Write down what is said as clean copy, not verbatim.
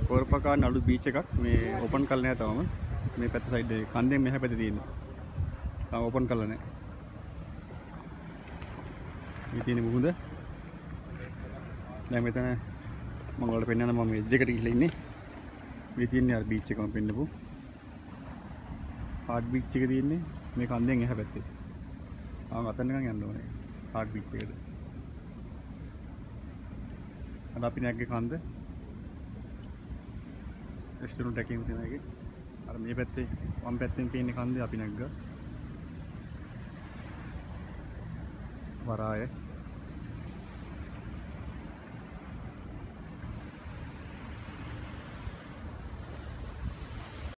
कोरपका नडु बीच එකක් මේ ඕපන් කරලා නැහැ තාම. මේ පැත්ත සයිඩ් එකේ කන්දෙන් මෙහා පැත්තේ තියෙන්නේ. තාම ඕපන් කරලා නැහැ. මේ තියෙන මුහුද. දැන් මෙතන මම ඔයාලට පෙන්නන්න මම එජ් එකට ගිහිල්ලා ඉන්නේ. මේ තියෙන්නේ අර බීච් එකම පෙන්නපු. හાર્ඩ් බීච් එක තියෙන්නේ මේ කන්දෙන් එහා පැත්තේ. ආන් අතන නිකන් යන්න ඕනේ. හાર્ඩ් බීච් එකට. අද අපි නැග්ගේ කන්ද රෙස්ටොරන්ට් එකකින් තියෙන එකේ. අර මේ පැත්තේ වම් පැත්තෙන් තියෙන කන්දේ අපි නැග්ගා. වරාය